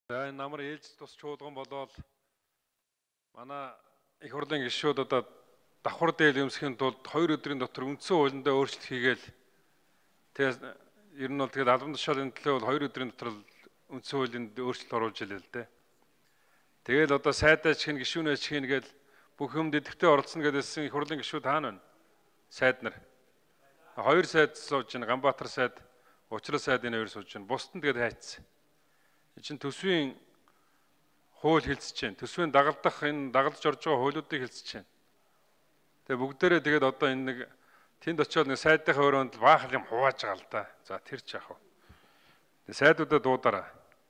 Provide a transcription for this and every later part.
За энэ намар ээлж тус чуулган болоод манай их хурлын гишүүд одоо давхар дээл өмсөхийн тулд 2 өдрийн дотор үндсэн хуулиндаа өөрчлөлт хийгээл тэгээд ер нь бол тэгээд албан тушаалын төлөө бол 2 өдрийн дотор үндсэн хуулинд өөрчлөлт оруулж илээ л дээ. Тэгээд одоо сайдаа чихэн гишүүнээ чихэн гээл бүх юм дэвтэртээ оролцсон гэдээсэн их хурлын гишүүд хаана вэ? Сайд нар. 2 сайд сууж байна. Ганбаатар сайд, Учрал сайд энэ 2 сууж байна. Бусд нь тэгээд хайцсан. Чин төсвийн хууль хэлцэж байна. Төсвийн дагалдах энэ дагалдж орж байгаа хуулиудыг хэлцэж байна. Тэгээ бүгдээрээ тэгээд одоо энэ нэг тэнд очиод нэг сайдынхаа өрөөнд баахал юм хувааж байгаа л да. За тэр ч яах вэ? Тэгээ сайдуудаа дуудаараа.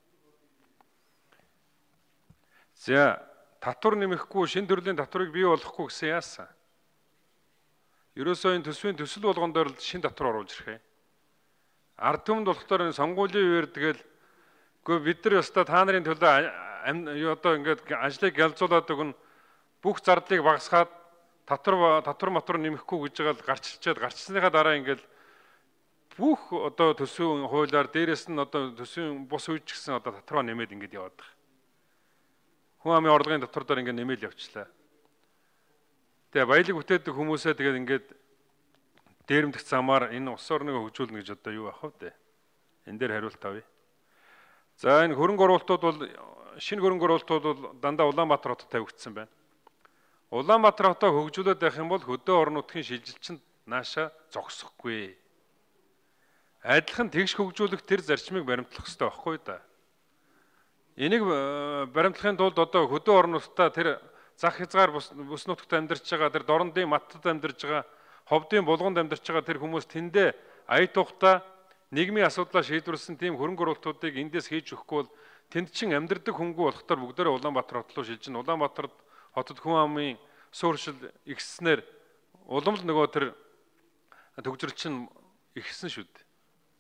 За татвар нэмэхгүй шин төрлийн татварыг бий болгохгүй гэсэн яасан? Ерөөсөө энэ төсвийн төсөл болгон дээр л шин татвар оруулж ирэх юм. Ард түмэнд болохоор энэ сонгуулийн үеэр тэгэл гэхдээ бид нар ёстой та нарын төлөө одоо ингээд ажлыг ялзуулаад өгнө бүх зардлыг багасгаад татвар нэмэхгүй гэж байгаа л гарчсныхаа дараа ингээд бүх одоо төсвийн хуулиар дээрэс нь одоо төсвийн бус үйч гэсэн одоо татвараа нэмээд ингээд яваад байгаа. Хүн амын орлогын татвар дээр ингээд нэмээд явчлаа. Тэгээ баялаг бүтээдэг хүмүүсээ тэгээд ингээд дээрэмдэх замаар энэ улс орныг хөгжүүлнэ гэж одоо юу авах вэ? Энэ дээр хариулт авъя. За энэ хөрөнгө оруулалтууд бол шинэ хөрөнгө оруулалтууд бол дандаа Улаанбаатар хотод тавигдсан байна. Улаанбаатар хотоо хөгжүүлээд байх юм бол хөдөө орон нутгийн шилжилтчинд нааша зогсохгүй. Адилхан тэгш хөгжүүлэх тэр зарчмыг баримтлах хэрэгтэй байхгүй да. Энийг баримтлахын тулд одоо хөдөө орон нутгата тэр зах хязгаар бус нутагт амьдарч байгаа тэр дорндын маттад амьдарч байгаа ховдын булганд амьдарч байгаа тэр хүмүүс тэндээ ая тухта нийгмийн асуудлаа шийдвэрлсэн тийм хөрөнгө оруулалтуудыг эндээс хийж өгөхгүй бол тэнд чин амьдардаг хөнгөө болохоор бүгдээрээ Улаанбаатар хот руу шилжин. Улаанбаатар хотод хүн амын суурьшил ихснээр улам л нөгөө тэр төгжрөл чин ихсэн шүү дээ.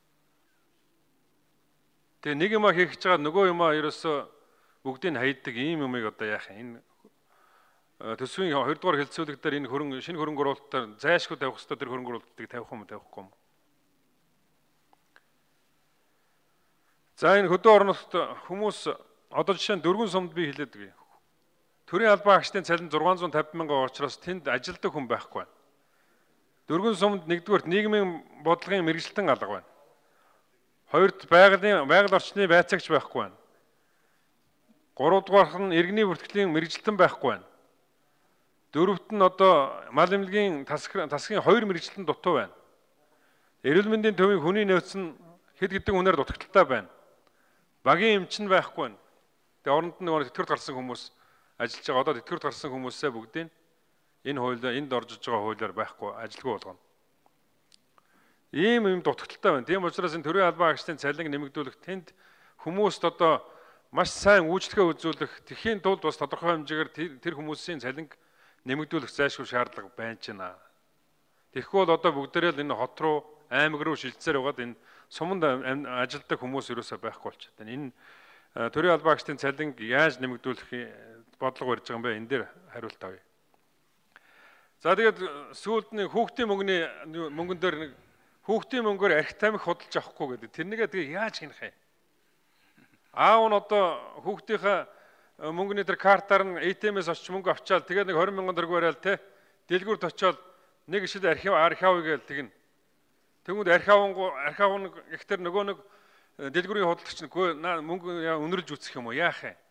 Тэгээ нэг юма хийх гэж байгаа нөгөө юма ерөөсөө бүгдийг хайдаг ийм юмыг одоо яах юм? Энэ төсвийн 2 дугаар хэлцүүлэг дээр энэ шинэ хөрөнгө оруулалтаар зайлшгүй тавих хэрэгтэй тэр хөрөнгө оруулалтыг тавих юм тавихгүй юм. За энэ хөдөө орон нутгад хүмүүс одоо жишээ нь дөрвөн сумд би хэлээд өгье. Төрийн албан агчдын цалин 650 мянган учраас тэнд ажилдаг хүн байхгүй байна. Дөрвөн сумд нэгдүгээр нийгмийн бодлогын мэрэгжилтэн алга байна. Хоёрд байгаль орчны байцаагч байхгүй байна. Гуравдугаарх нь иргэний бүртгэлийн мэрэгжилтэн байхгүй байна. Дөрөвт нь одоо мал эмнэлгийн тасгийн 2 мэрэгжилтэн дутуу байна. Эрүүл мэндийн төвийн хүний нөөц нь хэд хэдэн хүнээр дутагдaltaй байна. Багийн эмч нь байхгүй байна. Тэгээ оронд нь нөгөө тэтгэврт гарсан хүмүүс ажиллаж байгаа. Одоо тэтгэврт гарсан хүмүүсээ бүгдийг энэ хуулиар энд орж иж байгаа хуулиар байхгүй ажилгүй болгоно. Ийм юм дутагдaltaй байна. Тийм учраас энэ төрийн албан агчдын цалинг нэмэгдүүлэх тэнд хүмүүст одоо маш сайн үйлчлэгээ үзүүлэх тэхийн тулд бас тодорхой хэмжээгээр тэр хүмүүсийн цалинг нэмэгдүүлэх зайлшгүй шаардлага байна ч наа. Тэгэхгүй бол одоо бүгдээрээ л энэ хот руу аймаг руу шилжсээр байгаад энэ суманд ажилдаг хүмүүс ерөөсөй байхгүй болчиход байна. Энэ төрийн албан агчдын цалинг яаж нэмэгдүүлэх бодлого барьж байгаа юм бэ? Энэ дээр хариулт авъя. За тэгээд сүүлд нэг хүүхдийн мөнгөн дээр нэг хүүхдийн мөнгөөр архи тамхи худалдаж авахгүй гэдэг. Тэрнийгээ тэгээ яаж хийнэх юм? Аав нь одоо хүүхдийнхээ мөнгөний тэр картаар нь ATM-ээс очиж мөнгө авчаал тэгээд нэг 20 мянган төгрөг барайл те дэлгүүрт очиод нэг ишил архив гээл тэгнэ. Тэгвэл архив нь ихтер нөгөө нэг дэлгүүрийн худалдагч нь мөнгө өнөрлж үсэх юм уу яах юм?